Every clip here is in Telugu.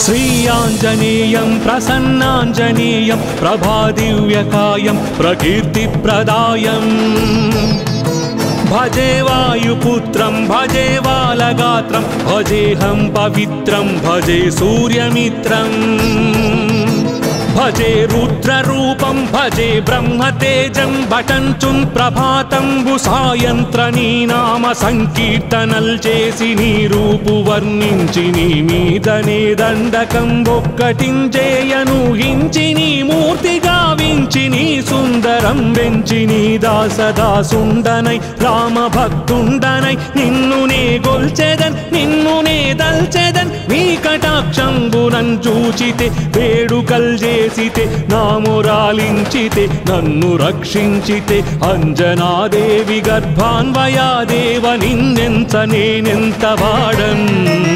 श्रीयाञ्जनेयं प्रसन्नाञ्जनेयं प्रभादिव्यकायं प्रकीर्तिप्रदायम् भजे वायुपुत्रं भजे बालगात्रं भजेऽहं पवित्रं भजे सूर्यमित्रम् भजे रुद्ररूपं भजे ब्रह्मतेजं भटञ्चुन् प्रभातं सायंत्रनी नाम संकीर्तनल చేసి నీ రూపు వర్ణించి నీ మీదనే దండకం ఒక్కటించేయను హించి నీ మూర్తి గావించి నీ సుందరం వెంచి నీ దాసదాసుండనై రామ భక్తుండనై నిన్ను నే గొల్చెదన్ నిన్ను నే దల్చెదన్ నీ కటాక్షంబునం చూచితే వేడుకల్ చేసితే నామురాలించితే నన్ను రక్షించితే అంజనాదేవి గర్భాన్వయాదేవ నిన్నెంత నేనెంత వాడన్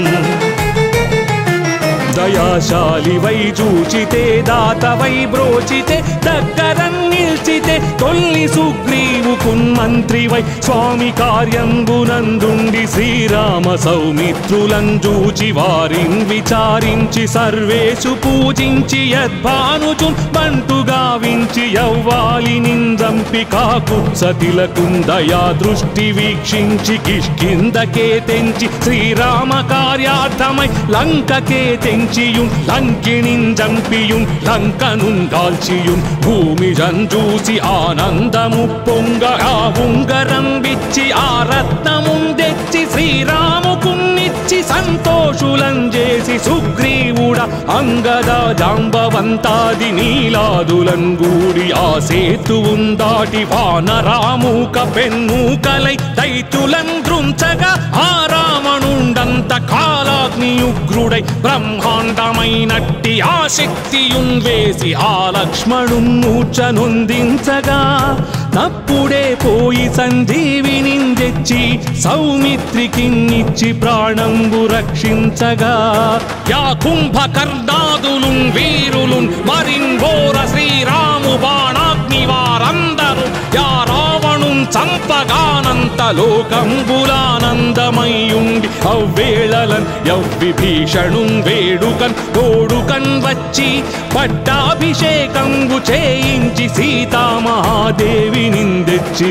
దయాశాలి వై చూచితే దాత వై బ్రోచితే దగ్గరన్ నిల్చితే తొల్లి సుగ్రీవుకున్ మంత్రి వై స్వామి కార్యంబునందుండి శ్రీరామ సౌమిత్రులను చూచి వారిన్ విచారించి సర్వేషు పూజించి యద్భానుచున్ బంటు గావించి యవ్వాలి నిందంపి కాకుత్సతిలకున్ దయా దృష్టి వీక్షించి కిష్కిందకే తెంచి శ్రీరామ కార్యార్థమై లంకకే తెంచియున్ లంకిణిన్ జంపియున్ లంకనున్ దాల్చియున్ భూమి జంజూసి ఆనందము పొంగ ఆ ఉంగరం విచ్చి ఆ రత్నమున్ తెచ్చి శ్రీరాముకున్నిచ్చి సంతోషులం చేసి సుగ్రీవుడ అంగద జాంబవంతాది నీలాదులం గూడి ఆ సేతువున్ దాటి వానరామూక పెన్మూకలై దైత్యులం దృంచగా ఆ రావణుండంత కాలాగ్నియుగ్రుడై బ్రహ్మాండమైనట్టి ఆ శక్తియున్ వేసి ఆ లక్ష్మణున్ మూర్ఛనొందించగా తప్పుడే పోయి సంజీవిని తెచ్చి సౌమిత్రికిన్నిచ్చి ప్రాణంబు రక్షించగా యా కుంభకర్ణాదులున్ వీరులున్ మరిన్ ఘోర శ్రీరాము బాణాగ్ని వారందరూ యా రావణున్ చంపగానంత లోకంబులానందమయ్యుండి అవ్వేళలన్ యవ్విభీషణున్ వేడుకన్ తోడుకన్ వచ్చి పట్టాభిషేకంబు చేయించి సీతామహాదేవి నిందెచ్చి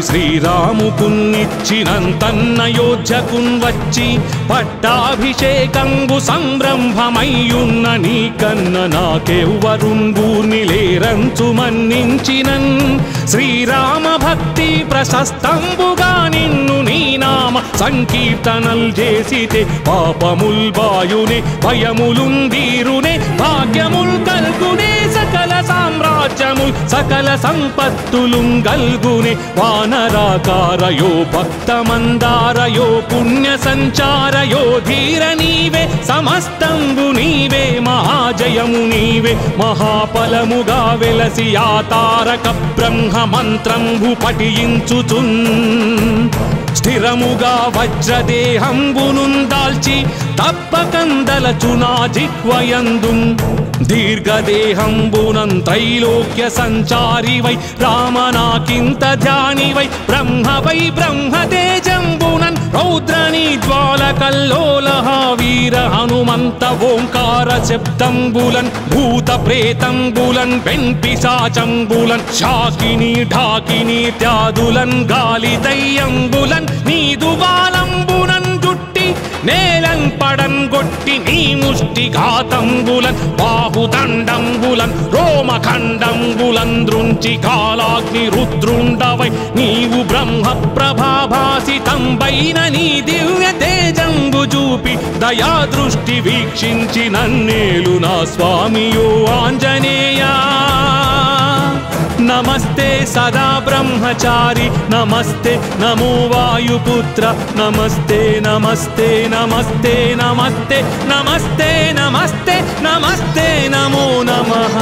శ్రీరాముకున్నిచ్చినంతన్నయోధ్యకున్ వచ్చి పట్టాభిషేకంబు సంరంభమయ్యున్న నీకన్న నాకెవ్వరున్ గూర్ని లేరంచు మన్నించినన్ శ్రీరామ భక్తి ప్రశస్తంబుగా నిన్ను నీ నామ సంకీర్తనల్ చేసితే పాపముల్ బాయునే భయములున్ దీరునే భాగ్యముల్ కల్గునే సకల సామ్రాజ్యముల్ సకల సంపత్తులున్ గల్గునే వానరాకారయో భక్తమందారయో పుణ్య సంచారయో ధీర నీవే సమస్తంబు నీవే మహాజయము నీవే మహాఫలముగా వెలసి ఆ తారక బ్రహ్మ మంత్రంబు పఠించుచున్ స్థిరముగా వజ్రదేహంబునున్ దాల్చి తప్పకందలచునా జిహ్వయందున్ దీర్ఘదేహంబునం త్రైలోక్య సంచారి వై రామనాకింత ధ్యాని వై బ్రహ్మ వై బ్రహ్మతేజంబునన్ రౌద్రని జ్వాలకల్లోలహ వీర హనుమంత ఓంకార శబ్దంబులన్ భూత ప్రేతంబులన్ వెంపిశాచంబులన్ శాకిని ఢాకిని త్యాదులన్ గాలి దయ్యంబులన్ నీదు బాలంబునన్ జుట్టి నేలం పడం గొట్టి నీ ముష్టి ఘాతంబులన్ బాహుదండంబులన్ రోమఖండంబులన్ దృంచి కాలాగ్ని రుద్రుండవై నీవు బ్రహ్మ ప్రభాభాసితంబైన నీ దివ్య తేజంబు చూపి దయా దృష్టి వీక్షించి నన్నేలు నా స్వామియో ఆంజనేయా नमस्ते सदा ब्रह्मचारी नमस्ते नमो वायुपुत्र नमस्ते नमस्ते नमस्ते नमस्ते नमस्ते नमस्ते नमस्ते नमो नमः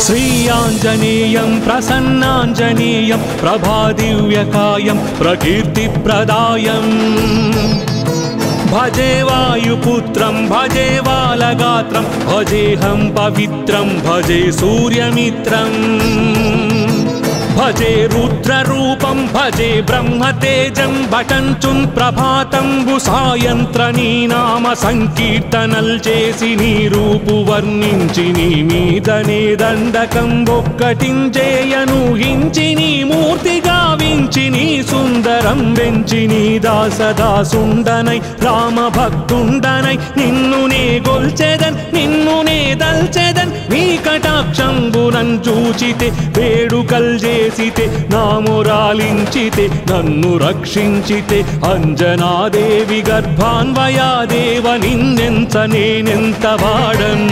श्रीयाञ्जनेयं प्रसन्नाञ्जनेयं प्रभादिव्यकायं प्रकीर्तिप्रदायम् भजे वायुपुत्रं भजे बालगात्रं भजेऽहं पवित्रं भजे सूर्यमित्रम् भजे रुद्ररूपं भजे ब्रह्मतेजं भटञ्चुन् प्रभातं सायंत्रनी नाम संकीर्तनल చేసి నీ రూపు వర్ణించి నీ మీదనే దండకం ఒక్కటించేయను హించి నీ మూర్తి గావించి నీ సుందరం వెంచి నీ దాసదాసుండనై రామ భక్తుండనై నిన్ను నే గొల్చెదన్ నిన్ను నే దల్చెదన్ నీ కటాక్షంబునం చూచితే వేడుకల్ చేసితే నామురాలించితే నన్ను రక్షించితే అంజనాదేవి గర్భాన్వయాదేవ నిన్నెంత నేనెంత వాడన్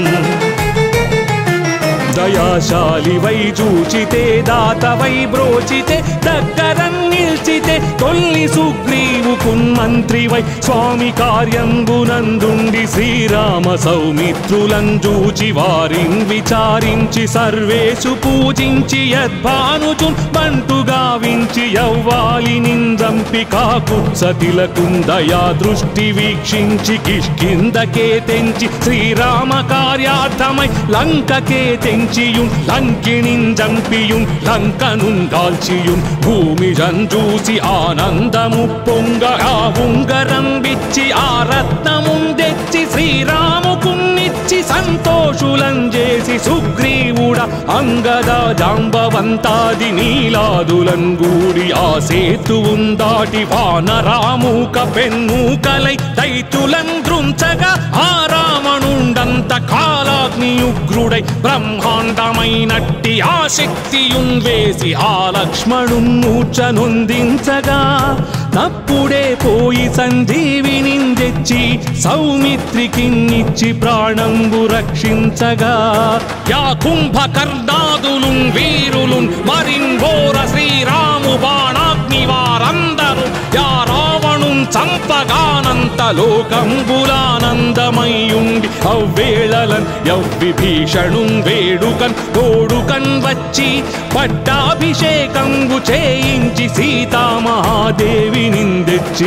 దయాశాలి వై చూచితే దాత వై బ్రోచితే దగ్గరం నిల్చితే తొల్లి సుగ్రీవుకున్ మంత్రి వై స్వామి కార్యంబునందుండి శ్రీరామ సౌమిత్రులను చూచి వారిన్ విచారించి సర్వేషు పూజించి యద్భానుచున్ బంటు గావించి యవ్వాలి నిందంపి కాకుత్సతిలకున్ దయా దృష్టి వీక్షించి కిష్కిందకే తెంచి శ్రీరామ కార్యార్థమై లంకకే తెంచియున్ లంకిణిన్ జంపియున్ లంకనున్ దాల్చియున్ భూమి జంజూసి ఆనందము పొంగ ఆ ఉంగరం విచ్చి ఆ రత్నమున్ తెచ్చి శ్రీరాముకున్నిచ్చి సంతోషులం చేసి సుగ్రీవుడ అంగద జాంబవంతాది నీలాదులం గూడి ఆ సేతువున్ దాటి వానరామూక పెన్మూకలై దైత్యులం దృంచగా ఆ రావణుండంత కాలాగ్ని ఉగ్రుడై బ్రహ్మాండమైనట్టి ఆ శక్తియున్ వేసి ఆ లక్ష్మణున్ మూర్ఛనొందించగా తప్పుడే పోయి సంజీవిని తెచ్చి సౌమిత్రికిన్నిచ్చి ప్రాణంబు రక్షించగా యా కుంభకర్ణాదులున్ వీరులున్ మరిన్ఘోర శ్రీరాము బాణాగ్ని వారందరూ యా రావణున్ చంపగానంత లోకంబులానందమయ్యుండి అవ్వేళలన్ యవ్విభీషణున్ వేడుకన్ తోడుకన్ వచ్చి పట్టాభిషేకంబు చేయించి సీతామహాదేవి నిందెచ్చి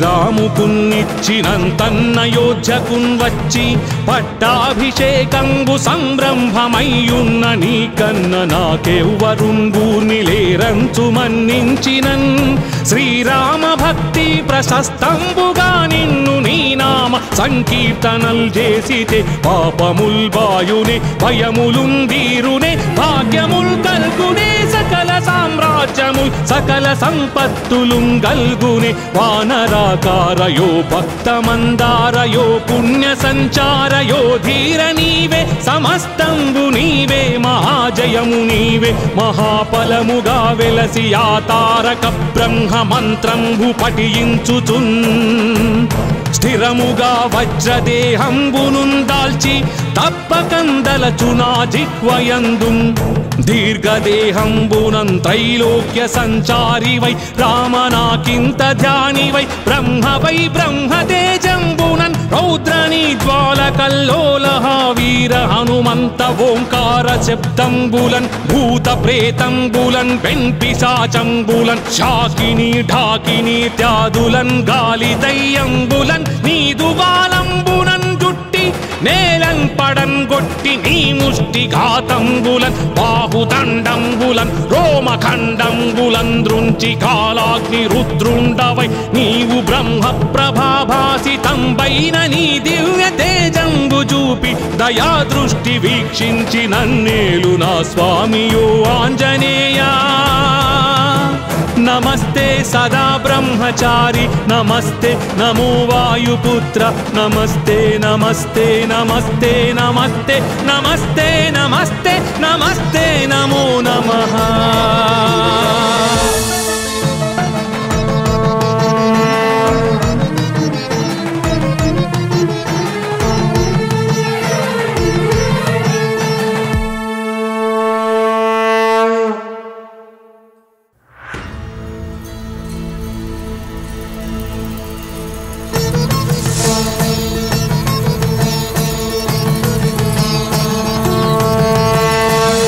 శ్రీరాముకున్నిచ్చినంతన్నయోధ్యకున్ వచ్చి పట్టాభిషేకంబు సంరంభమయ్యున్న నీకన్న నాకెవ్వరున్ గూర్ని లేరంచు మన్నించినన్ శ్రీరామ భక్తి ప్రశస్తంబుగా నిన్ను నీ నామ సంకీర్తనల్ చేసితే పాపముల్ బాయునే భయములున్ వీరునే భాగ్యముల్ కల్గునే సకల సామ్రాజ్యముల్ సకల సంపత్తులున్ గల్గునే వానరాకారయో భక్తమందారయో పుణ్య సంచారయో ధీర నీవే సమస్తంబు నీవే మహాజయము నీవే మహాఫలముగా వెలసి ఆ తారక బ్రహ్మ మంత్రంబు పఠించుచున్ స్థిరముగా వజ్రదేహంబునున్ దాల్చి తప్పకందలచునా జిహ్వయందున్ దీర్ఘదేహంబునం త్రైలోక్య సంచారి వై రామనాకింత ధ్యాని వై బ్రహ్మ వై బ్రహ్మతేజంబునన్ రౌద్రని జ్వాలకల్లోలహ వీర హనుమంత ఓంకార శబ్దంబులన్ భూత ప్రేతంబులన్ వెంపిశాచంబులన్ శాకిని ఢాకిని త్యాదులన్ గాలి దయ్యంబులన్ నీదు బాలంబునన్ జుట్టి నేలం పడం గొట్టి నీ ముష్టి ఘాతంబులన్ బాహుదండంబులన్ రోమఖండంబులన్ దృంచి కాలాగ్ని రుద్రుండవై నీవు బ్రహ్మ ప్రభాభాసితంబైన నీ దివ్య తేజంబు చూపి దయా దృష్టి వీక్షించి నన్నేలు నా స్వామియో ఆంజనేయా నమస్తే సదా బ్రహ్మచారి నమస్తే నమో వాయుపుత్ర నమస్తే నమస్తే నమస్తే నమస్తే నమస్తే నమస్తే నమస్తే నమో నమః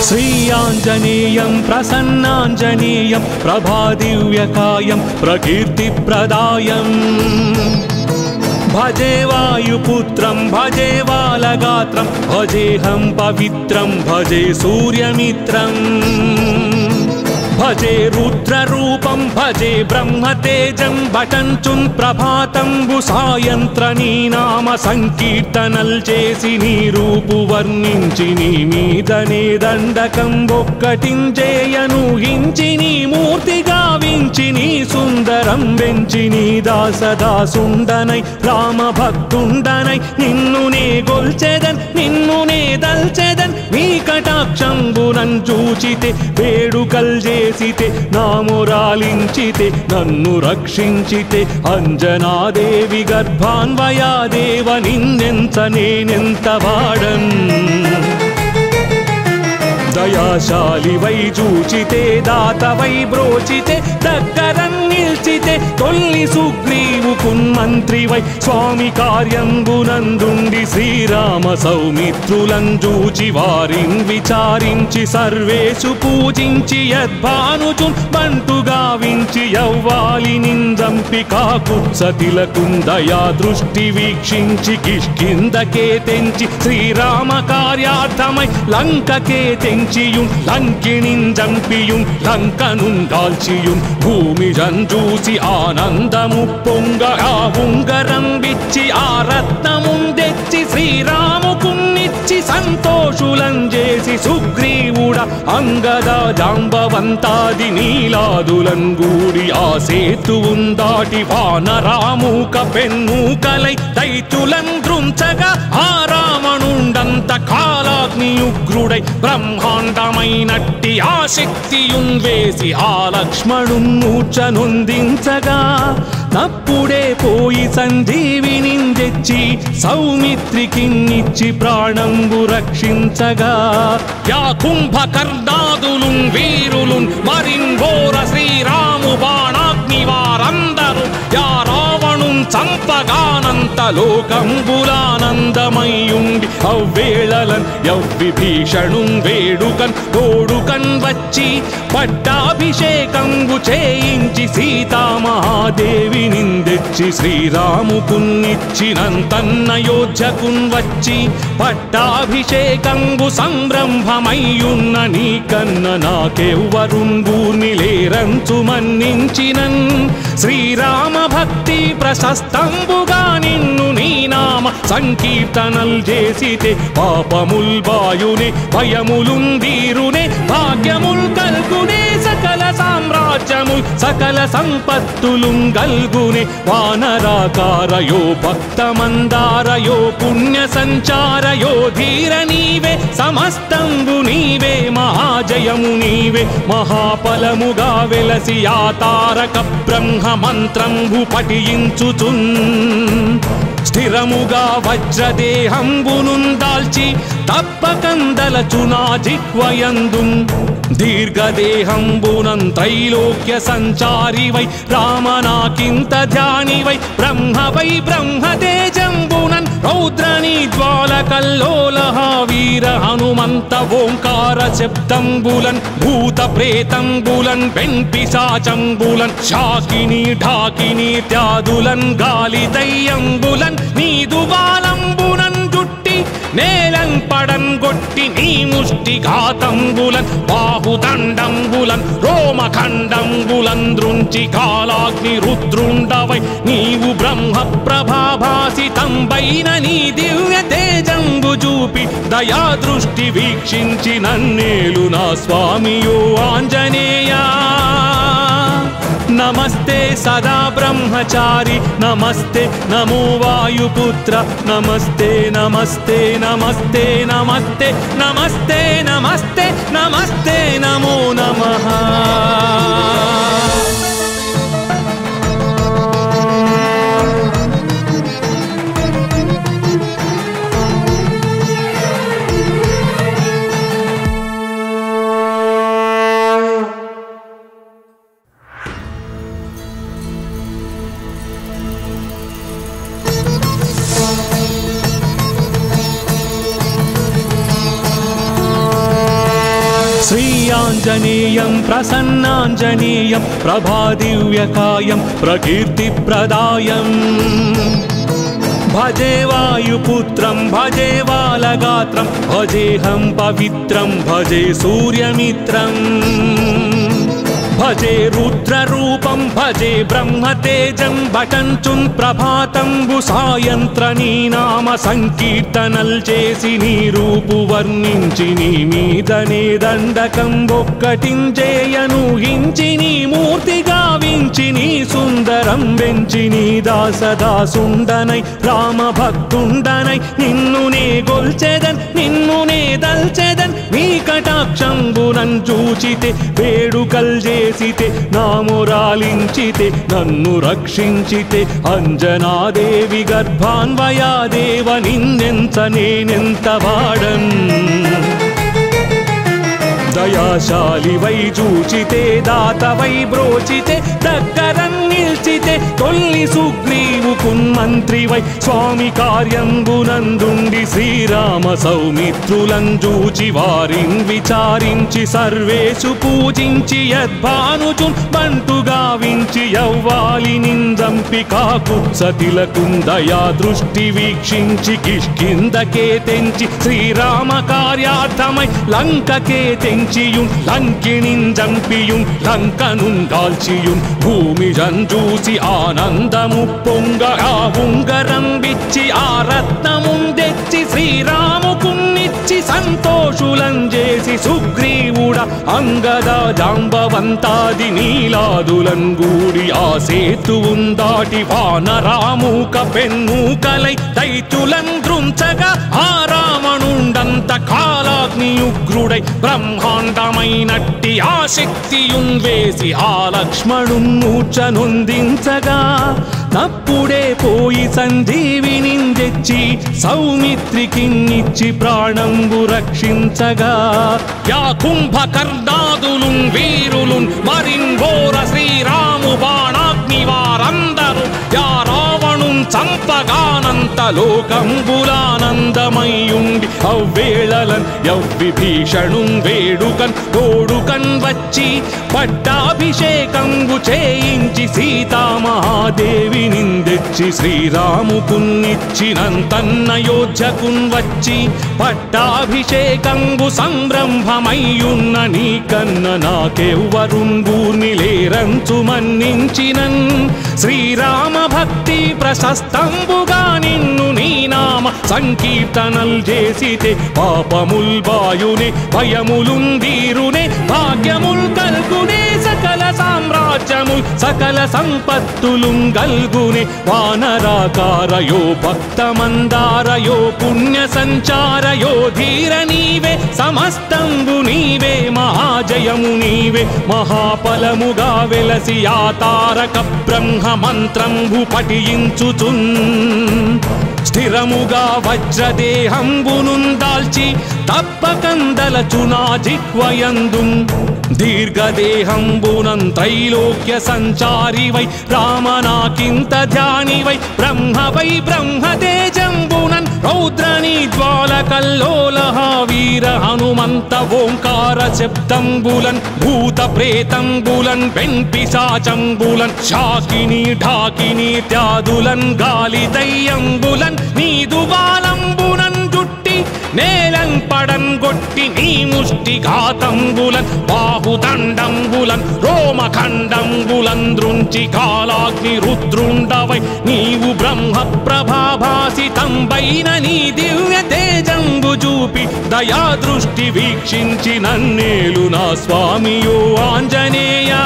श्रीयाञ्जनेयं प्रसन्नाञ्जनेयं प्रभादिव्यकायं प्रकीर्तिप्रदायम् भजे वायुपुत्रं भजे बालगात्रं भजेऽहं पवित्रं भजे सूर्यमित्रम् भजे रुद्ररूपं भजे ब्रह्मतेजं भटञ्चुन् प्रभातंबु सायंत्रनी नाम संकीर्तनल చేసి నీ రూపు వర్ణించి నీ మీదనే దండకం ఒక్కటించేయను హించి నీ మూర్తి గావించి నీ సుందరం వెంచి నీ దాసదాసుండనై రామ భక్తుండనై నిన్ను నే గొల్చెదన్ నిన్ను నే దల్చెదన్ నీ కటాక్షంబునం చూచితే వేడుకల్ చేసితే నామురాలించితే నన్ను రక్షించితే అంజనాదేవి గర్భాన్వయాదేవ నిన్నెంత నేనెంత వాడన్ దయాశాలి వై చూచితే దాత వై బ్రోచితే దగ్గరన్ నిల్చితే తొల్లి సుగ్రీవుకున్ మంత్రి వై స్వామి కార్యంబునందుండి శ్రీరామ సౌమిత్రులను చూచి వారిన్ విచారించి సర్వేషు పూజించి యద్భానుచున్ బంటు గావించి యవ్వాలి నిందంపి కాకుత్సతిలకున్ దయా దృష్టి వీక్షించి కిష్కిందకే తెంచి శ్రీరామ కార్యార్థమై లంకకే తెంచియున్ లంకిణిన్ జంపియున్ లంకనున్ దాల్చియున్ భూమి జంజూసి ఆనందము పొంగ ఆ ఉంగరం విచ్చి ఆ రత్నమున్ తెచ్చి శ్రీరాముకున్నిచ్చి సంతోషులం చేసి సుగ్రీవుడ అంగద జాంబవంతాది నీలాదులం గూడి ఆ సేతువున్ దాటి వానరామూక పెన్మూకలై దైత్యులం దృంచగా ఆ రావణుండంత కాలాగ్నియుగ్రుడై బ్రహ్మాండమైనట్టి ఆ శక్తియున్ వేసి ఆ లక్ష్మణున్ మూర్ఛనొందించగా తప్పుడే పోయి సంజీవిని తెచ్చి సౌమిత్రికిన్నిచ్చి ప్రాణంబు రక్షించగా యా కుంభకర్ణాదులున్ వీరులున్ మరింఘోర శ్రీరాము బాణాగ్ని వారందరూ యా రావణున్ చంపగానంత లోకంబులానందమయ్యుండి అవ్వేళలన్ యవ్విభీషణున్ వేడుకన్ తోడుకన్ వచ్చి పట్టాభిషేకంబు చేయించి సీతామహాదేవి నిందెచ్చి శ్రీరాముకున్నిచ్చినంతన్నయోధ్యకున్ వచ్చి పట్టాభిషేకంబు సంరంభమయ్యున్న నీకన్న నాకెవ్వరున్ గూర్ని లేరంచు మన్నించినన్ శ్రీరామ భక్తి ప్రశస్తంబుగా నిన్ను నీ నామ సంకీర్తనల్ చేసితే పాపముల్ బాయునే భయములున్ దీరునే భాగ్యముల్ కల్గునే సకల సామ్రాజ్యముల్ సకల సంపత్తులున్ గల్గునే వానరాకారయో భక్తమందారయో పుణ్య సంచారయో ధీర నీవే సమస్తంబు నీవే మహాజయము నీవే మహాఫలముగా వెలసి ఆ తారక బ్రహ్మ మంత్రంబు పఠించుచున్ స్థిరముగా వజ్రదేహంబునున్ దాల్చి తప్పకందలచునా జిహ్వయందున్ దీర్ఘదేహంబునం త్రైలోక్య సంచారి వై రామనాకింత ధ్యాని వై బ్రహ్మ వై బ్రహ్మతేజంబునన్ రౌద్రని జ్వాలకల్లోలహ వీర హనుమంత ఓంకార శబ్దంబులన్ భూత ప్రేతంబులన్ వెంపిశాచంబులన్ శాకిని ఢాకిని త్యాదులన్ గాలి దయ్యంబులన్ నీదు బాలంబునన్ జుట్టి నేలం పడం గొట్టి నీ ముష్టి ఘాతంబులన్ బాహుదండంబులన్ రోమఖండంబులన్ దృంచి కాలాగ్ని రుద్రుండవై నీవు బ్రహ్మ ప్రభాభాసితంబైన నీ దివ్య తేజంబు చూపి దయా దృష్టి వీక్షించి నన్నేలు నా స్వామియో ఆంజనేయా నమస్తే సదా బ్రహ్మచారి నమస్తే నమో వాయుపుత్ర నమస్తే నమస్తే నమస్తే నమస్తే నమస్తే నమస్తే నమస్తే నమో నమః आञ्जनेयं प्रसन्नाञ्जनेयं प्रभादिव्यकायं प्रकीर्तिप्रदायम् भजे वायुपुत्रं भजे बालगात्रं भजेऽहं पवित्रं भजे सूर्यमित्रम् भजे रुद्ररूपं भजे ब्रह्मतेजं भटञ्चुन् प्रभातं सायंत्रनी नाम संकीर्तनल చేసి నీ రూపు వర్ణించి నీ మీదనే దండకం ఒక్కటించేయను హించి నీ మూర్తి గావించి నీ సుందరం వెంచి నీ దాసదాసుండనై రామ భక్తుండనై నిన్ను నే గొల్చెదన్ నిన్ను నే దల్చెదన్ నీ కటాక్షంబునం చూచితే వేడుకల్ చేసితే నామురాలించితే నన్ను రక్షించితే అంజనాదేవి గర్భాన్వయాదేవ నిన్నెంత నేనెంత వాడన్ దయాశాలి వై చూచితే దాత వై బ్రోచితే దగ్గరన్ నిల్చితే తొల్లి సుగ్రీవుకున్ మంత్రి వై స్వామి కార్యంబునందుండి శ్రీరామ సౌమిత్రులను చూచి వారిన్ విచారించి సర్వేషు పూజించి యద్భానుచున్ బంటు గావించి యవ్వాలి నిందంపి కాకుత్సతిలకున్ దయా దృష్టి వీక్షించి కిష్కిందకే తెంచి శ్రీరామ కార్యార్థమై లంకకే తెంచియున్ లంకిణిన్ జంపియున్ లంకనున్ దాల్చియున్ భూమి జంజూసి ఆనందము పొంగ ఆ ఉంగరం విచ్చి ఆ రత్నమున్ తెచ్చి శ్రీరాముకున్నిచ్చి సంతోషులం చేసి సుగ్రీవుడ అంగద జాంబవంతాది నీలాదులం గూడి ఆ సేతువున్ దాటి వానరామూక పెన్మూకలై దైత్యులం దృంచగా ఆ రావణుండంత కాలాగ్నియుగ్రుడై బ్రహ్మాండమైనట్టి ఆ శక్తియున్ వేసి ఆ లక్ష్మణున్ మూర్ఛనొందించగా తప్పుడే పోయి సంజీవిని తెచ్చి సౌమిత్రికిన్నిచ్చి ప్రాణంబు రక్షించగా యా కుంభకర్ణాదులున్ వీరులున్ మరిన్ ఘోర శ్రీరాము బాణాగ్ని వారందరూ యా రావణున్ చంపగానంత లోకంబులానందమయ్యుండి అవ్వేళలన్ యవ్విభీషణున్ వేడుకన్ తోడుకన్ వచ్చి పట్టాభిషేకంబు చేయించి సీతామహాదేవి నిందెచ్చి శ్రీరాముకున్నిచ్చినంతన్నయోధ్యకున్ వచ్చి పట్టాభిషేకంబు సంరంభమయ్యున్న నీకన్న నాకెవ్వరున్ గూర్ని లేరంచు మన్నించినన్ శ్రీరామ భక్తి ప్రశస్తంబుగా నిన్ను నీ నామ సంకీర్తనల్ చేసితే పాపముల్ బాయునే భయములున్ దీరునే భాగ్యముల్ కల్గునే సకల సామ్రాజ్యముల్ సకల సంపత్తులున్ గల్గునే వానరాకారయో భక్తమందారయో పుణ్య సంచారయో ధీర నీవే సమస్తంబు నీవే మహాజయము నీవే మహాఫలముగా వెలసి ఆ తారక బ్రహ్మ మంత్రంబు పఠించుచున్ స్థిరముగా వజ్రదేహంబునున్ దాల్చి తప్పకందలచునా జిహ్వయందున్ దీర్ఘదేహంబునం త్రైలోక్య సంచారి వై రామనాకింత ధ్యాని వై బ్రహ్మ వై బ్రహ్మతేజంబునన్ రౌద్రని జ్వాలకల్లోలహ వీర హనుమంత ఓంకార శబ్దంబులన్ భూత ప్రేతంబులన్ వెంపిశాచంబులన్ శాకిని ఢాకిని త్యాదులన్ గాలి దయ్యంబులన్ నీదు బాలంబునన్ జుట్టి నేలం పడం గొట్టి నీ ముష్టి ఘాతంబులన్ బాహుదండంబులన్ రోమఖండంబులన్ దృంచి కాలాగ్ని రుద్రుండవై నీవు బ్రహ్మ ప్రభాభాసితంబైన నీ దివ్య తేజంబు చూపి దయా దృష్టి వీక్షించి నన్నేలు నా స్వామియో ఆంజనేయా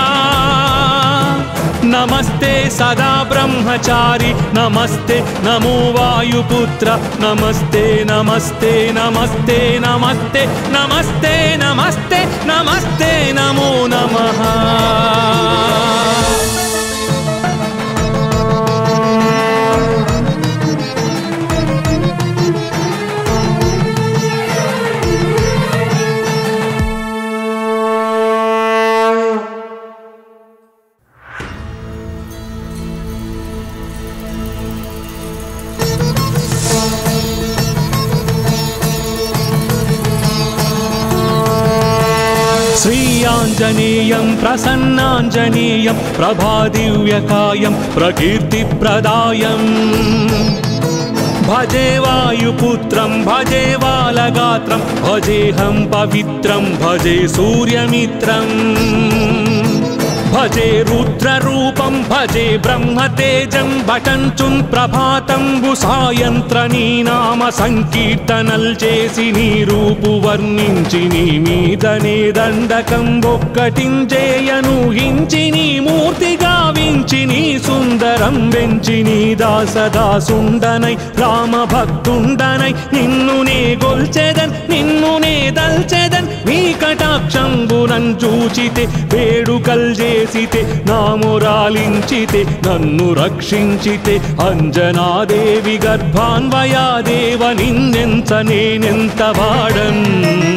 नमस्ते सदा ब्रह्मचारी नमस्ते नमो वायुपुत्र नमस्ते नमस्ते नमस्ते नमस्ते नमस्ते नमस्ते नमस्ते नमो नमः श्री आञ्जनेयं प्रसन्नाञ्जनेयं प्रभादिव्यकायं प्रकीर्तिप्रदायम् भजे वायुपुत्रं भजे बालगात्रं भजेऽहं पवित्रं भजे सूर्यमित्रम् भजे रुद्ररूपं भजे ब्रह्मतेजं भटञ्चुन् प्रभातंबु सायंत्रनी नाम संकीर्तनल చేసి నీ రూపు వర్ణించి నీ మీదనే దండకం ఒక్కటించేయను హించి నీ మూర్తి గావించి నీ సుందరం వెంచి నీ దాసదాసుండనై రామ భక్తుండనై నిన్ను నే గొల్చెదన్ నిన్ను నే దల్చెదన్ నీ కటాక్షంబునం చూచితే వేడుకల్ చేసితే నామురాలించితే నన్ను రక్షించితే అంజనాదేవి గర్భాన్వయాదేవ నిన్నెంత నేనెంత వాడన్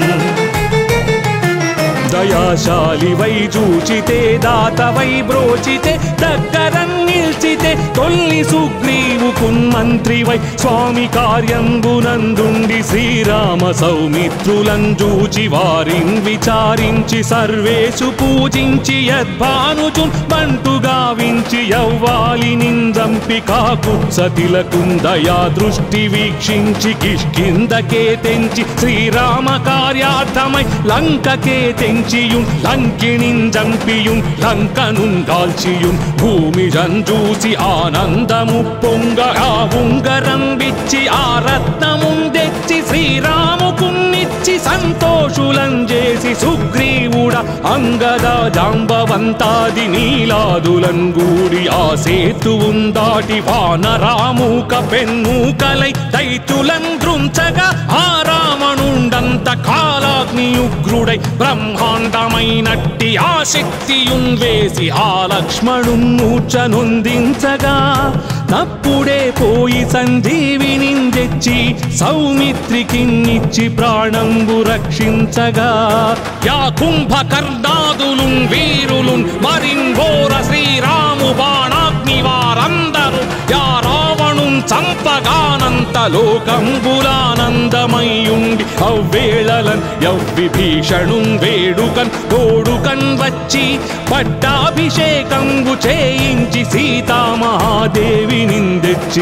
దయాశాలి వై చూచితే దాత వై బ్రోచితే దగ్గరన్ నిల్చితే తొల్లి సుగ్రీవుకున్ మంత్రి వై స్వామి కార్యంబునందుండి శ్రీరామ సౌమిత్రులను చూచి వారిన్ విచారించి సర్వేషు పూజించి యద్భానుచున్ బంటు గావించి యవ్వాలి నిందంపి కాకుత్సతిలకున్ దయా దృష్టి వీక్షించి కిష్కిందకే తెంచి శ్రీరామ కార్యార్థమై లంకకే తెంచియున్ లంకిణిన్ జంపియున్ లంకనున్ దాల్చియున్ భూమి జంజూసి ఆనందము పొంగ ఆ ఉంగరం విచ్చి ఆ రత్నమున్ తెచ్చి శ్రీరాముకున్నిచ్చి సంతోషులం చేసి సుగ్రీవుడ అంగద జాంబవంతాది నీలాదులం గూడి ఆ సేతువున్ దాటి వానరామూక పెన్మూకలై దైత్యులం దృంచగా ఆ రావణుండంత కాలాగ్ని ఉగ్రుడై బ్రహ్మాండమైనట్టి ఆ శక్తియున్ వేసి ఆ లక్ష్మణున్ మూర్ఛనొందించగా తప్పుడే పోయి సంజీవిని తెచ్చి సౌమిత్రికిన్నిచ్చి ప్రాణంబు రక్షించగా యా కుంభకర్ణాదులున్ వీరులున్ మరింఘోర శ్రీరాము బాణాగ్ని వారందరూ యా రావణున్ చంపగానంత లోకంబులానందమయ్యుండి అవ్వేళలన్ యవ్విభీషణున్ వేడుకన్ తోడుకన్ వచ్చి పట్టాభిషేకంబు చేయించి సీతామహాదేవి నిందెచ్చి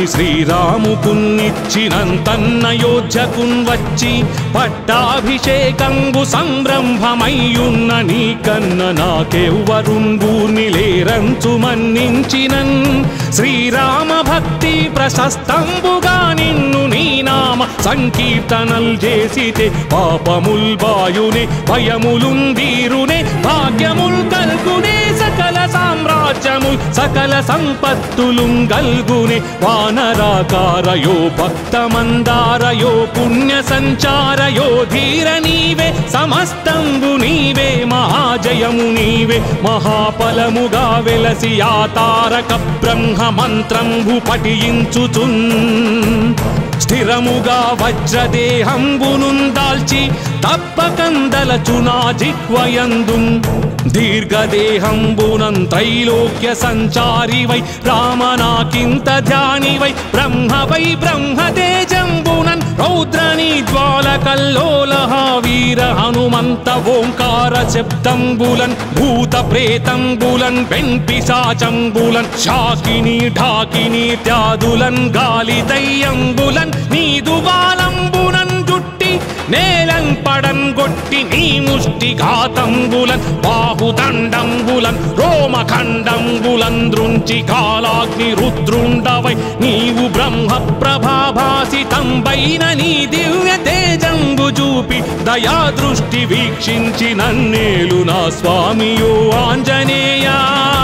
శ్రీరాముకున్నిచ్చినంతన్నయోధ్యకున్ వచ్చి పట్టాభిషేకంబు సంరంభమయ్యున్న నీకన్న నాకెవ్వరున్ గూర్ని లేరంచు మన్నించినన్ శ్రీరామ భక్తి ప్రశస్తంబుగా నిన్ను నీ నామ సంకీర్తనల్ చేసితే పాపముల్ బాయునే భయములున్ వీరునే భాగ్యముల్ కల్గునే సకల సామ్రాజ్యముల్ సకల సంపత్తులున్ గల్గునే వానరాకారయో భక్తమందారయో పుణ్య సంచారయో ధీర నీవే సమస్తంబు నీవే మహాజయము నీవే మహాఫలముగా వెలసి ఆ తారక బ్రహ్మ మంత్రంబు పఠించుచున్ స్థిరముగా వజ్రదేహంబునున్ దాల్చి తప్పకందలచునా జిహ్వయందున్ దీర్ఘదేహంబునం త్రైలోక్య సంచారి వై రామనాకింత ధ్యాని వై బ్రహ్మ వై బ్రహ్మతేజంబునన్ రౌద్రని జ్వాలకల్లోలహ వీర హనుమంత ఓంకార శబ్దంబులన్ భూత ప్రేతంబులన్ వెంపిశాచంబులన్ శాకిని ఢాకిని త్యాదులన్ గాలి దయ్యంబులన్ నీదు బాలంబునన్ జుట్టి నేలం పడం గొట్టి నీ ముష్టి ఘాతంబులన్ బాహుదండంబులన్ రోమఖండంబులన్ దృంచి కాలాగ్ని రుద్రుండవై నీవు బ్రహ్మ ప్రభాభాసితంబైన నీ దివ్య తేజంబు చూపి దయా దృష్టి వీక్షించి నన్నేలు నా స్వామియో ఆంజనేయా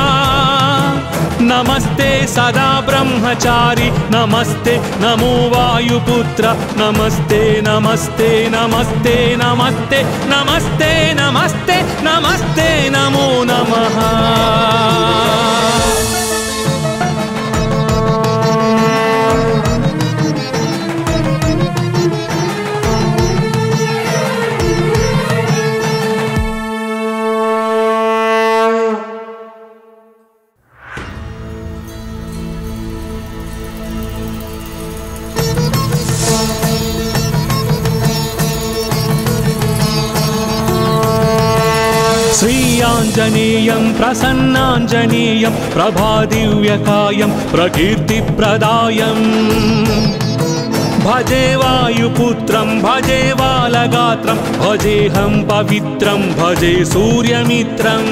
నమస్తే సదా బ్రహ్మచారి నమస్తే నమో వాయుపుత్ర నమస్తే నమస్తే నమస్తే నమస్తే నమస్తే నమస్తే నమస్తే నమో నమః శ్రీ ఆంజనేయం ప్రసన్నాంజనేయం ప్రభాదివ్యకాయం ప్రకీర్తిప్రదాయం భజే వాయుపుత్రం భజే బాలగాత్రం భజేహం పవిత్రం భజే సూర్యమిత్రం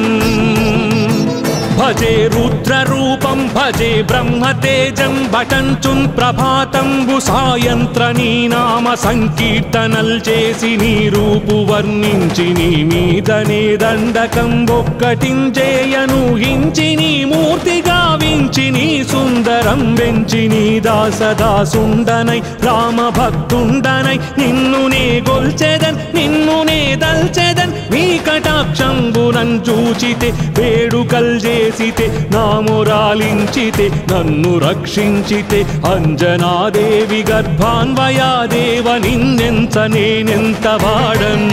భజే రుద్రరూపం భజే బ్రహ్మతేజం భటంచున్ ప్రభాతంబు సాయంత్ర నీ నామ సంకీర్తనల్ చేసి నీ రూపు వర్ణించి నీ మీదనే దండకం ఒక్కటించేయను హించి నీ మూర్తి గావించి నీ సుందరం వెంచి నీ దాసదాసుండనై రామ భక్తుండనై నిన్ను నే గొల్చెదన్ నిన్ను నే దల్చెదన్ నీ కటాక్షంబునం చూచితే వేడుకల్ చేసితే నామురాలించితే నన్ను రక్షించితే అంజనాదేవి గర్భాన్వయాదేవ నిన్నెంత నేనెంత వాడన్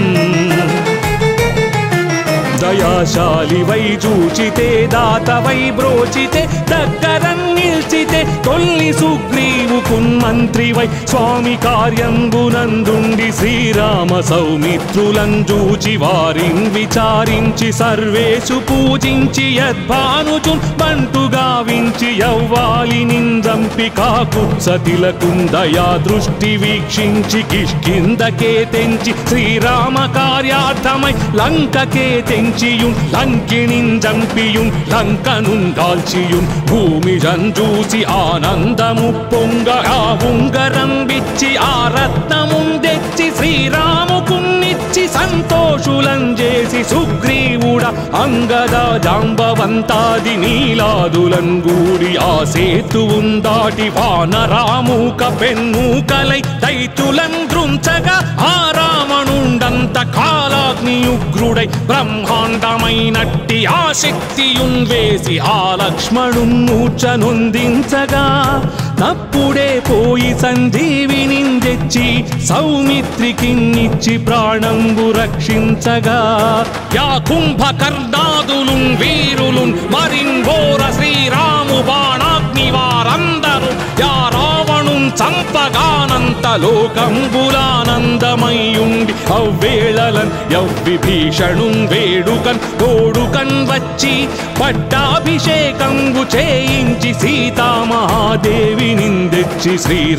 దయాశాలివై చూచితే దాతవై బ్రోచితే దగ్గరన్ నిల్చితే తొల్లి సుగ్రీవుకున్ మంత్రివై స్వామి కార్యంబునందుండి శ్రీరామ సౌమిత్రులను చూచి వారిన్ విచారించి సర్వేషు పూజించి యద్భానుచున్ బంటు గావించి యవ్వాలి నిందంపి కాకుత్సతిలకున్ దయా దృష్టి వీక్షించి కిష్కిందకే తెంచి శ్రీరామ కార్యార్థమై లంకకే తెంచియున్ లంకిణిన్ జంపియున్ లంకనున్ దాల్చియున్ భూమి జంజూసి ఆనందము పొంగ ఆ ఉంగరం విచ్చి ఆ రత్నమున్ తెచ్చి శ్రీరాముకున్నిచ్చి సంతోషులం చేసి సుగ్రీవుడ అంగద జాంబవంతాది నీలాదులం గూడి ఆ సేతువున్ దాటి వానరామూక పెన్మూకలై దైత్యులం దృంచగా ఆ రావణుండంత కాలాగ్ని ఉగ్రుడై బ్రహ్మాండమైనట్టి ఆ శక్తియున్ వేసి ఆ లక్ష్మణున్ మూర్ఛనొందించగా తప్పుడే పోయి సంజీవిని తెచ్చి సౌమిత్రికిన్నిచ్చి ప్రాణంబు రక్షించగా యా కుంభకర్ణాదులున్ వీరులున్ మరింఘోర శ్రీరాము బాణాగ్ని వారందరూ యా రావణున్ చంపగానంత లోకంబులానందమయ్యుండి అవ్వేళలన్ యవ్విభీషణున్ వేడుకన్ తోడుకన్ వచ్చి పట్టాభిషేకంబు చేయించి సీతామహాదేవి నిందెచ్చి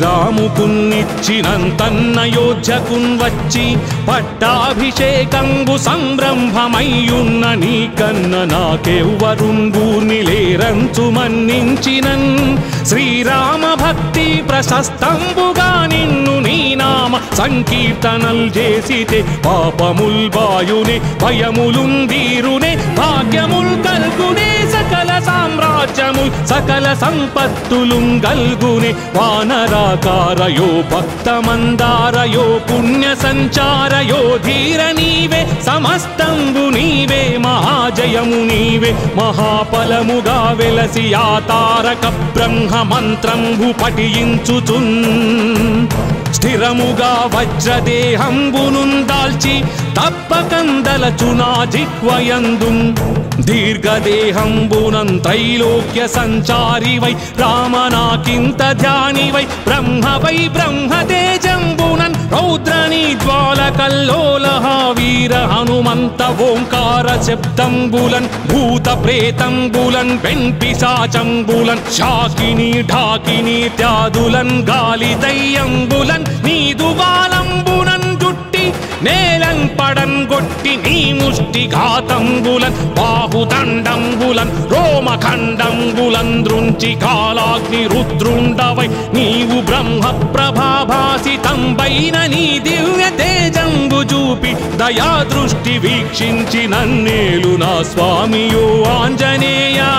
శ్రీరాముకున్నిచ్చినంతన్నయోధ్యకున్ వచ్చి పట్టాభిషేకంబు సంరంభమయ్యున్న నీకన్న నాకెవ్వరున్ గూర్ని లేరంచు మన్నించినన్ శ్రీరామ భక్తి ప్రశస్తంబుగా నిన్ను నీ నామ సంకీర్తనల్ చేసితే పాపముల్ బాయునే భయములున్ దీరునే భాగ్యముల్ కల్గునే సకల సామ్రాజ్యముల్ సకల సంపత్తులున్ గల్గునే వానరాకారయో భక్తమందారయో పుణ్య సంచారయో ధీర నీవే సమస్తంబు నీవే మహాజయము నీవే మహాఫలముగా వెలసి ఆ తారక బ్రహ్మ మంత్రంబు పఠించుచున్ స్థిరముగా వజ్రదేహంబునున్ దాల్చి తప్పకందలచునా జిహ్వయందున్ దీర్ఘదేహంబునం త్రైలోక్య సంచారివై రామనాకింత ధ్యానివై బ్రహ్మవై బ్రహ్మతేజంబునన్ రౌద్రనీ జ్వాలకల్లోలహ వీర హనుమంత ఓంకార శబ్దంబులన్ భూత ప్రేతంబులన్ వెంపిశాచంబులన్ శాకిని ఢాకిని త్యాదులన్ గాలి దయ్యంబులన్ నీదు బాలంబునన్ జుట్టి నేలం పడం గొట్టి నీ ముష్టి ఘాతంబులన్ బాహుదండంబులన్ రోమఖండంబులన్ దృంచి కాలాగ్ని రుద్రుండవై నీవు బ్రహ్మ ప్రభాభాసితంబైన నీ దివ్య తేజంబు చూపి దయా దృష్టి వీక్షించి నన్నేలు నా స్వామియో ఆంజనేయా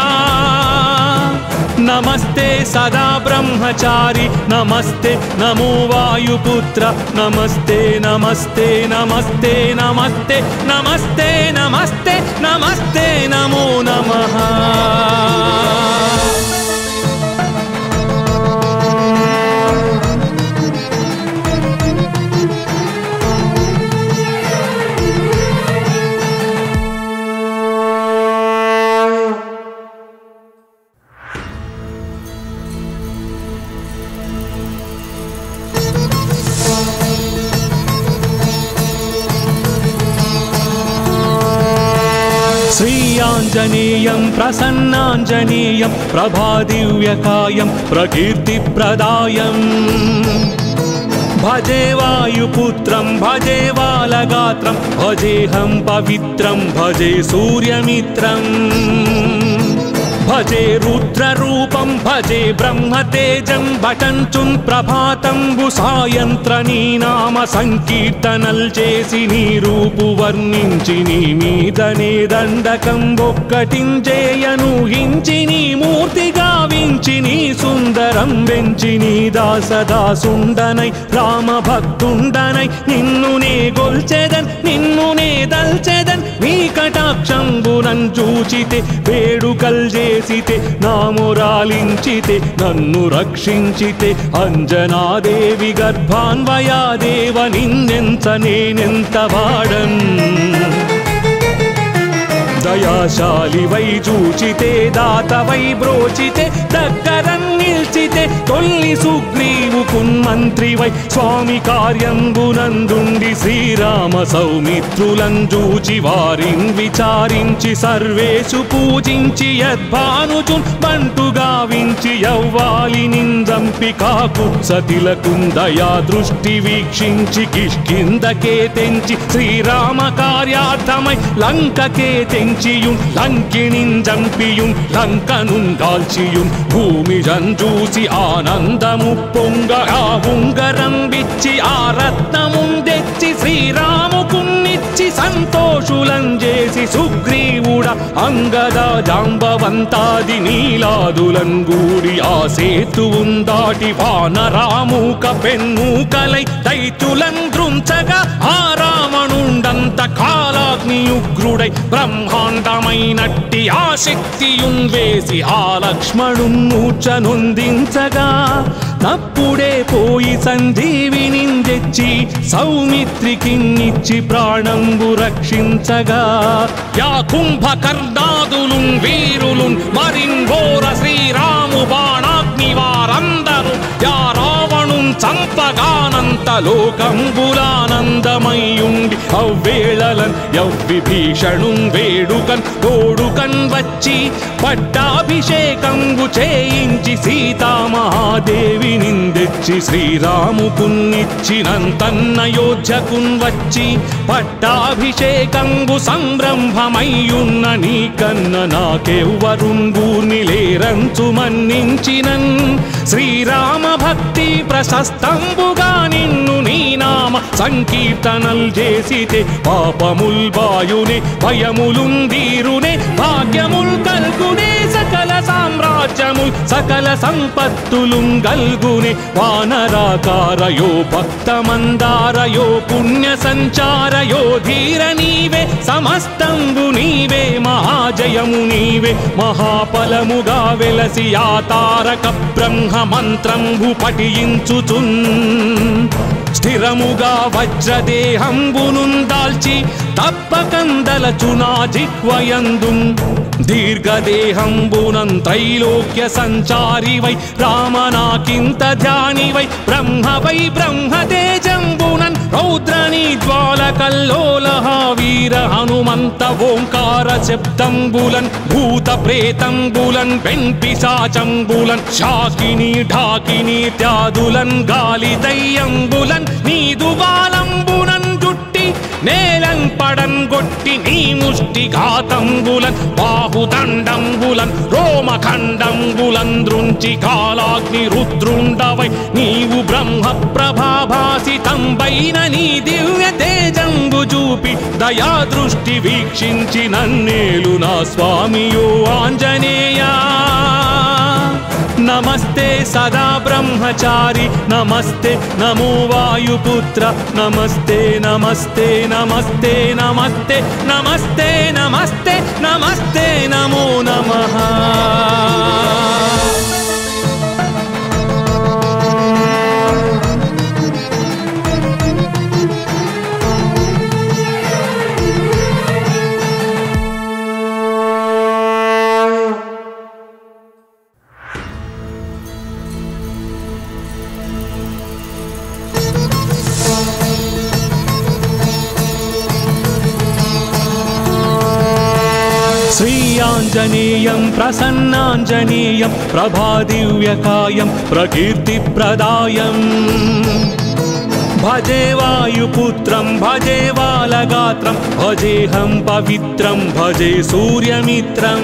నమస్తే సదా బ్రహ్మచారి నమస్తే నమో వాయుపుత్ర నమస్తే నమస్తే నమస్తే నమస్తే నమస్తే నమస్తే నమస్తే నమో నమః శ్రీ ఆంజనేయం ప్రసన్నాంజనేయం ప్రభాదివ్యకాయం ప్రకీర్తిప్రదాయం భజే వాయుపుత్రం భజే బాలగాత్రం భజేహం పవిత్రం భజే సూర్యమిత్రం భజే రుద్రరూపం భజే బ్రహ్మతేజం భటంచున్ ప్రభాతంబు సాయంత్ర నీ నామ సంకీర్తనల్ చేసి నీ రూపు వర్ణించి నీ మీదనే దండకం ఒక్కటించేయను హించి నీ మూర్తి గావించి నీ సుందరం వెంచి నీ దాసదాసుండనై రామ భక్తుండనై నిన్ను నే గొల్చెదన్ నిన్ను నే దల్చెదన్ నీ కటాక్షంబునం చూచితే వేడుకల్ చేసితే నామురాలించితే నన్ను రక్షించితే అంజనాదేవి గర్భాన్వయాదేవ నిన్నెంత నేనెంత వాడన్ దయాశాలి వై చూచితే దాత వై బ్రోచితే దగ్గరన్ నిల్చితే తొల్లి సుగ్రీవు కున్మంత్రి వై స్వామి కార్యంబునందుండి శ్రీరామ సౌమిత్రులను చూచి వారిన్ విచారించి సర్వేషు పూజించి యద్భానుచున్ బంటు గావించి యవ్వాలి నిందంపి కాకుత్సతిలకుందయా దృష్టి వీక్షించి కిష్కిందకే తెంచి శ్రీరామ కార్యార్థమై లంకకే తెంచియున్ లంకిణిన్ జంపియున్ లంకనున్ దాల్చియున్ భూమి జంజూసి ఆనందము పొంగ ఆ ఉంగరం విచ్చి ఆ రత్నమున్ తెచ్చి శ్రీరాముకున్నిచ్చి సంతోషులం చేసి సుగ్రీవుడ అంగద జాంబవంతాది నీలాదులం గూడి ఆ సేతువున్ దాటి వానరామూక పెన్మూకలై దైత్యులం దృంచగా ఆ రావణుండంత కాలాగ్నియుగ్రుడై బ్రహ్మాండమైనట్టి ఆ శక్తియున్ వేసి ఆ లక్ష్మణున్ మూర్ఛనొందించగా తప్పుడే పోయి సంజీవిని తెచ్చి సౌమిత్రికిన్నిచ్చి ప్రాణంబు రక్షించగా యా కుంభకర్ణాదులున్ వీరులున్ మరింఘోర శ్రీరాము బాణాగ్ని వారందరూ యా రావణున్ చంపగానంత లోకంబులానందమయ్యుండి అవ్వేళలన్ యవ్విభీషణున్ వేడుకన్ తోడుకన్ వచ్చి పట్టాభిషేకంబు చేయించి సీతామహాదేవి నిందెచ్చి శ్రీరాముకున్నిచ్చినంతన్నయోధ్యకున్ వచ్చి పట్టాభిషేకంబు సంరంభమయ్యున్న నీకన్న నాకెవ్వరున్ గూర్ని లేరంచు మన్నించినన్ శ్రీరామ భక్తి ప్రశస్తంబుగా నిన్ను నీ నామ సంకీర్తనల్ చేసితే పాపముల్ బాయునే భయములుందీరునే భాగ్యముల్ కల్గునే సకల సామ్రాజ్యముల్ సకల సంపత్తులుం గల్గునే వానరాకారయో భక్తమందారయో పుణ్య సంచారయో ధీర నీవే సమస్తంబు నీవే మహాజయము నీవే మహాఫలముగా వెలసి ఆ తారక బ్రహ్మ మంత్రంబు పఠించుచున్ స్థిరముగా వజ్రదేహంబునున్ దాల్చి తప్పకందలచునా జిహ్వయందున్ దీర్ఘదేహంబునం త్రైలోక్య సంచారి వై రామనాకింత ధ్యాని వై బ్రహ్మ వై బ్రహ్మతేజంబునన్ రౌద్రని జ్వాలకల్లోలహ వీర హనుమంత ఓంకార శబ్దంబులన్ భూత ప్రేతంబులన్ వెంపిశాచంబులన్ శాకిని ఢాకిని త్యాదులన్ గాలి దయ్యంబులన్ నీదు బాలంబునన్ జుట్టి నేలం పడం గొట్టి నీ ముష్టి ఘాతంబులన్ బాహుదండంబులన్ రోమఖండంబులన్ దృంచి కాలాగ్ని రుద్రుండవై నీవు బ్రహ్మ ప్రభాభాసితంబైన నీ దివ్య తేజంబు చూపి దయా దృష్టి వీక్షించి నన్నేలు నా స్వామియో ఆంజనేయా నమస్తే సదా బ్రహ్మచారి నమస్తే నమో వాయుపుత్ర నమస్తే నమస్తే నమస్తే నమస్తే నమస్తే నమస్తే నమస్తే నమో నమః శ్రీ ఆంజనేయం ప్రసన్నాంజనేయం ప్రభాదివ్యకాయం ప్రకీర్తిప్రదాయం భజే వాయుపుత్రం భజే బాలగాత్రం భజేహం పవిత్రం భజే సూర్యమిత్రం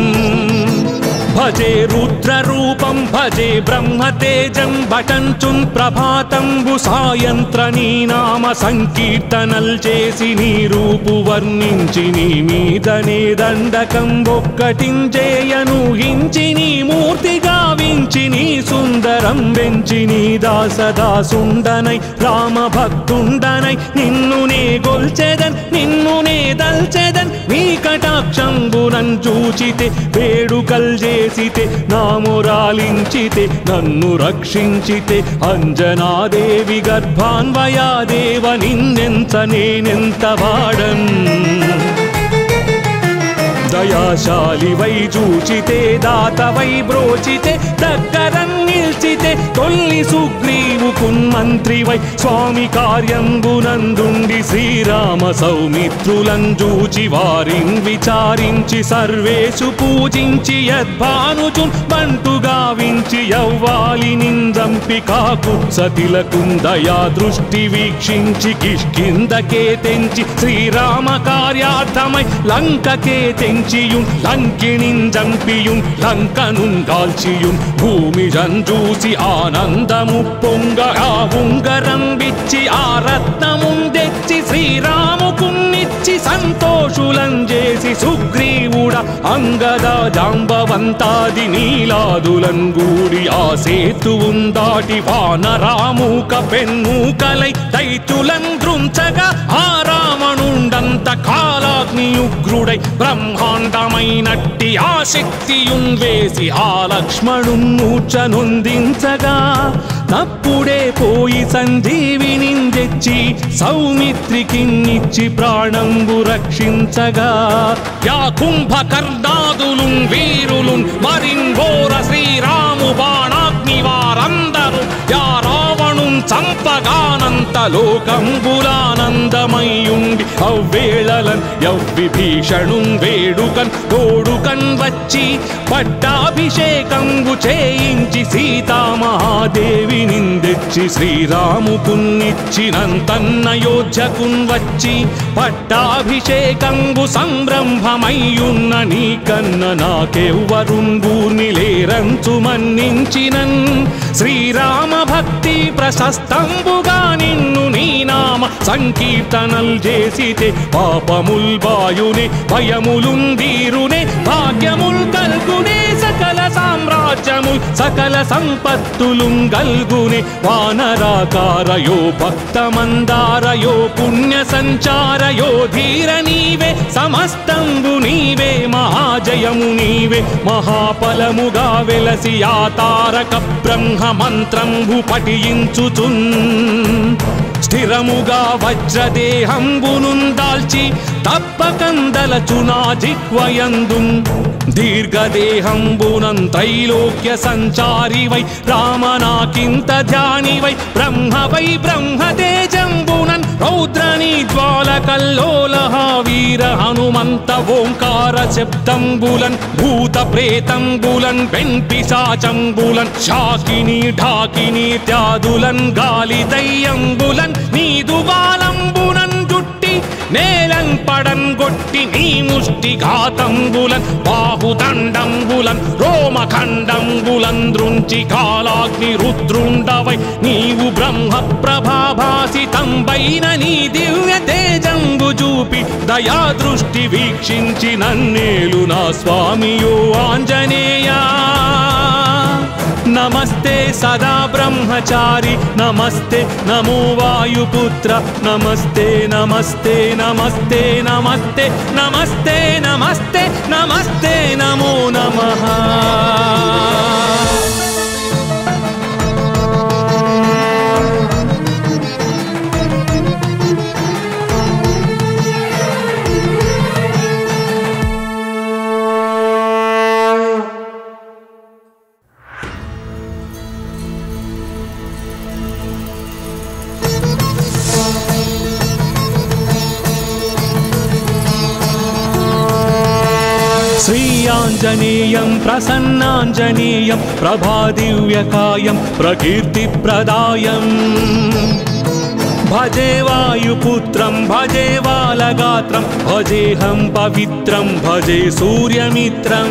భజే రుద్రరూపం భజే బ్రహ్మతేజం భటంచున్ ప్రభాతంబు సాయంత్ర నీ నామ సంకీర్తనల్ చేసి నీ రూపు వర్ణించి నీ మీదనే దండకం ఒక్కటించేయను హించి నీ మూర్తి గావించి నీ సుందరం వెంచి నీ దాసదాసుండనై రామ భక్తుండనై నిన్ను నే గొల్చెదన్ నిన్ను నే దల్చెదన్ నీ కటాక్షంబునం చూచితే వేడుకల్ చేసితే నామురాలించితే నన్ను రక్షించితే అంజనాదేవి గర్భాన్వయాదేవ నిన్నెంత నేనెంత వాడన్ దయాశాలి వై చూచితే దాత వై బ్రోచితే దగ్గరన్ నిల్చితే తొల్లి సుగ్రీవు కున్మంత్రి వై స్వామి కార్యంబునందుండి శ్రీరామ సౌమిత్రులను చూచి వారిన్ విచారించి సర్వేషు పూజించి యద్భానుచున్ బంటు గావించి యవ్వాలి నిందంపి కాకుత్సతిలకున్ దయా దృష్టి వీక్షించి కిష్కిందకే తెంచి శ్రీరామ కార్యార్థమై లంకకే తెంచియున్ లంకిణిన్ జంపియున్ లంకనున్ దాల్చియున్ భూమి జంజూసి ఆనందము పొంగ ఆ ఉంగరం విచ్చి ఆ రత్నమున్ తెచ్చి శ్రీరాముకున్నిచ్చి సంతోషులం చేసి సుగ్రీవుడ అంగద జాంబవంతాది నీలాదులం గూడి ఆ సేతువున్ దాటి వానరామూక పెన్మూకలై దైత్యులం దృంచగా ఆ రావణుండంత కాలాగ్నియుగ్రుడై బ్రహ్మాండమైనట్టి ఆ శక్తియున్ వేసి ఆ లక్ష్మణున్ మూర్ఛనొందించగా తప్పుడే పోయి సంజీవిని తెచ్చి సౌమిత్రికిన్నిచ్చి ప్రాణంబు రక్షించగా యా కుంభకర్ణాదులున్ వీరులున్ మరింఘోర శ్రీరాము బాణాగ్ని వారందరూ యా రావణున్ చంపగానంత లోకంబులానందమయ్యుండి అవ్వేళలన్ యవ్విభీషణున్ వేడుకన్ తోడుకన్ వచ్చి పట్టాభిషేకంబు చేయించి సీతామహాదేవి నిందెచ్చి శ్రీరాముకున్నిచ్చినంతన్నయోధ్యకున్ వచ్చి పట్టాభిషేకంబు సంరంభమయ్యున్న నీకన్న నాకెవ్వరున్ గూర్ని లేరంచు మన్నించినన్ శ్రీరామ భక్తి ప్రశస్తంబుగా నిన్ను నీ నామ సంకీర్తనల్ చేసితే పాపముల్ బాయునే భయములున్ దీరునే భాగ్యముల్ కల్గునే సకల సామ్రాజ్యముల్ సకల సంపత్తులున్ గల్గునే వానరాకారయో భక్తమందారయో పుణ్య సంచారయో ధీర నీవే సమస్తంబు నీవే మహాజయము నీవే మహాఫలముగా వెలసి ఆ తారక బ్రహ్మ మంత్రంబు పఠించుచున్ స్థిరముగా వజ్రదేహంబునున్ దాల్చి తప్పకందలచునా జిహ్వయందున్ దీర్ఘదేహంబునం త్రైలోక్య సంచారి వై రామనాకింత ధ్యాని వై బ్రహ్మ వై బ్రహ్మతేజంబునన్ రౌద్రని జ్వాలకల్లోలహ వీర హనుమంత ఓంకార శబ్దంబులన్ భూత ప్రేతంబులన్ వెంపిశాచంబులన్ శాకిని ఢాకిని త్యాదులన్ గాలి దయ్యంబులన్ నీదు బాలంబునన్ జుట్టి నేలం పడం గొట్టి నీ ముష్టి ఘాతంబులన్ బాహుదండంబులన్ రోమఖండంబులన్ దృంచి కాలాగ్ని రుద్రుండవై నీవు బ్రహ్మ ప్రభాభాసితంబైన నీ దివ్య తేజంబు చూపి దయా దృష్టి వీక్షించి నన్నేలు నా స్వామియో ఆంజనేయా నమస్తే సదా బ్రహ్మచారి నమస్తే నమో వాయుపుత్ర నమస్తే నమస్తే నమస్తే నమస్తే నమస్తే నమస్తే నమస్తే నమో నమః శ్రీ ఆంజనేయం ప్రసన్నాంజనేయం ప్రభాదివ్యకాయం ప్రకీర్తిప్రదాయం భజే వాయుపుత్రం భజే బాలగాత్రం భజేహం పవిత్రం భజే సూర్యమిత్రం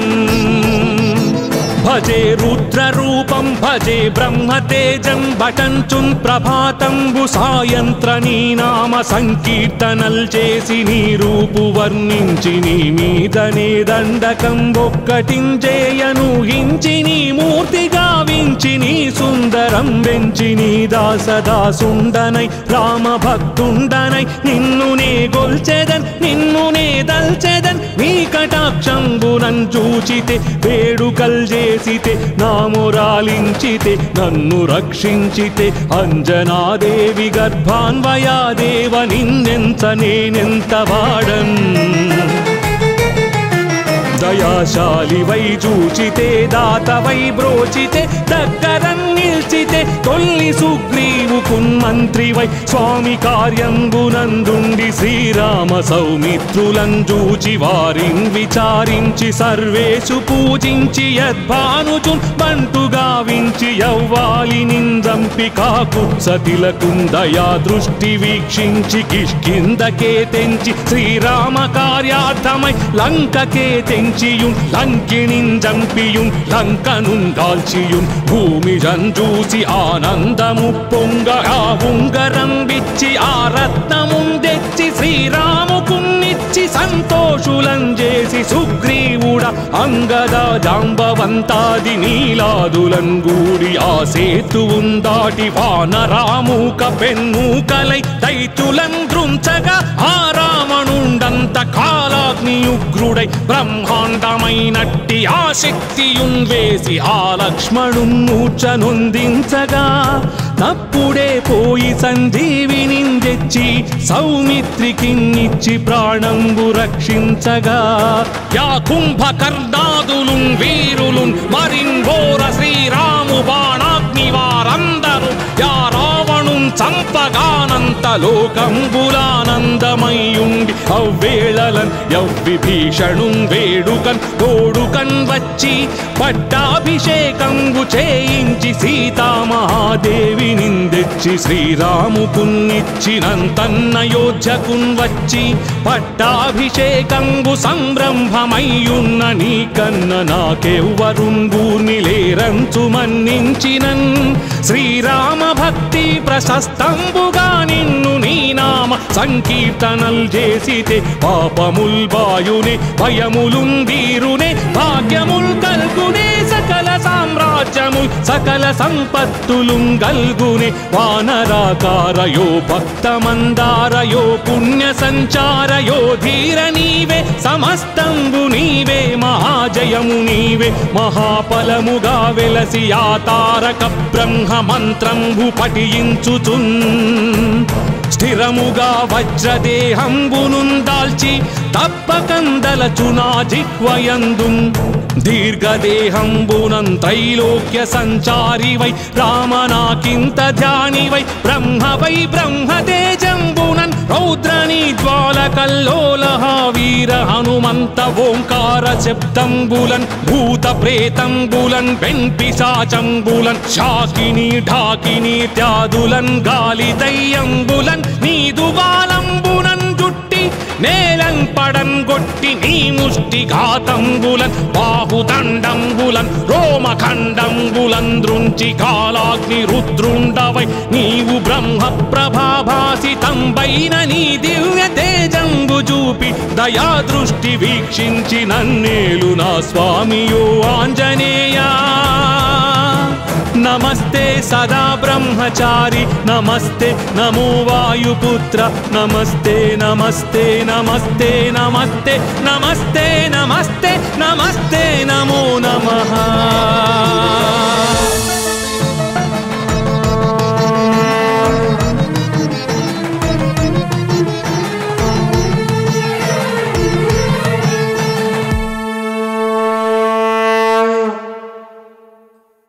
భజే రుద్రరూపం భజే బ్రహ్మతేజం భటంచున్ ప్రభాతంబు సాయంత్ర నీ నామ సంకీర్తనల్ చేసి నీ రూపు వర్ణించి నీ మీదనే దండకం ఒక్కటించేయను హించి నీ మూర్తి గావించి నీ సుందరం వెంచి నీ దాసదాసుండనై రామ భక్తుండనై నిన్ను నే గొల్చెదన్ నిన్ను నే దల్చెదన్ నీ కటాక్షంబునం చూచితే వేడుకల్ చేసితే నామురాలించితే నన్ను రక్షించితే అంజనాదేవి గర్భాన్వయాదేవ నిన్నెంత నేనెంత వాడన్ దయాశాలి వై చూచితే దాత వై బ్రోచితే దగ్గరన్ నిల్చితే తొల్లి సుగ్రీవు కున్మంత్రి వై స్వామి కార్యంబునందుండి శ్రీరామ సౌమిత్రులను చూచి వారిన్ విచారించి సర్వేషు పూజించి యద్భానుచున్ బంటు గావించి యవ్వాలి నిందంపి కాకుత్సతిలకున్ దయా దృష్టి వీక్షించి కిష్కిందకే తెంచి శ్రీరామ కార్యార్థమై లంకకే తెంచియున్ లంకిణిన్ జంపియున్ లంకనున్ దాల్చియున్ భూమి జంజూసి ఆనందము పొంగ ఆ ఉంగరం విచ్చి ఆ రత్నమున్ తెచ్చి శ్రీరాముకున్నిచ్చి సంతోషులం చేసి సుగ్రీవుడ అంగద జాంబవంతాది నీలాదులం గూడి ఆ సేతువున్ దాటి వానరామూక పెన్మూకలై దైత్యులం దృంచగా ఆ రావణుండంత కాలాగ్నియుగ్రుడై బ్రహ్మాండమైనట్టి ఆ శక్తియున్ వేసి ఆ లక్ష్మణున్ మూర్ఛనొందించగా తప్పుడే పోయి సంజీవిని తెచ్చి సౌమిత్రికిన్నిచ్చి ప్రాణంబు రక్షించగా యా కుంభకర్ణాదులున్ వీరులున్ మరిన్ఘోర శ్రీరాము బాణాగ్ని వారందరూ యా రావణున్ చంపగానంత లోకంబులానందమయ్యుండి అవ్వేళలన్ యవ్విభీషణున్ వేడుకన్ తోడుకన్ వచ్చి పట్టాభిషేకంబు చేయించి సీతామహాదేవి నిందెచ్చి శ్రీరాముకున్నిచ్చినంతన్నయోధ్యకున్ వచ్చి పట్టాభిషేకంబు సంరంభమయ్యున్న నీకన్న నాకెవ్వరున్ గూర్ని లేరంచు మన్నించినన్ శ్రీరామ భక్తి ప్రశస్తంబుగా నిన్ను నీ నామ సంకీర్తనల్ చేసితే పాపముల్ బాయునే భయములున్ వీరునే భాగ్యముల్ కల్గునే సకల సామ్రాజ్యముల్ సకల సంపత్తులున్ గల్గునే వానరాకారయో భక్తమందారయో పుణ్య సంచారయో ధీర నీవే సమస్తంబు నీవే మహాజయము నీవే మహాఫలముగా వెలసి ఆ తారక బ్రహ్మ మంత్రంబు పఠించుచున్ స్థిరముగా వజ్రదేహంబునున్ దాల్చి తప్పకందలచునా జిహ్వయందున్ దీర్ఘదేహంబునం త్రైలోక్య సంచారి వై రామనాకింత ధ్యాని వై బ్రహ్మ వై బ్రహ్మతేజంబునన్ రౌద్రని జ్వాలకల్లోలహ వీర హనుమంత ఓంకార శబ్దంబులన్ భూత ప్రేతంబులన్ వెంపిశాచంబులన్ శాకిని ఢాకిని త్యాదులన్ గాలి దయ్యంబులన్ నీదు బాలంబునన్ జుట్టి నేలం పడం గొట్టి నీ ముష్టి ఘాతంబులన్ బాహుదండంబులన్ రోమఖండంబులన్ దృంచి కాలాగ్ని రుద్రుండవై నీవు బ్రహ్మ ప్రభాభాసితంబైన నీ దివ్య తేజంబు చూపి దయా దృష్టి వీక్షించి నన్నేలు నా స్వామియో ఆంజనేయా నమస్తే సదా బ్రహ్మచారి నమస్తే నమో వాయుపుత్ర నమస్తే నమస్తే నమస్తే నమస్తే నమస్తే నమస్తే నమస్తే నమో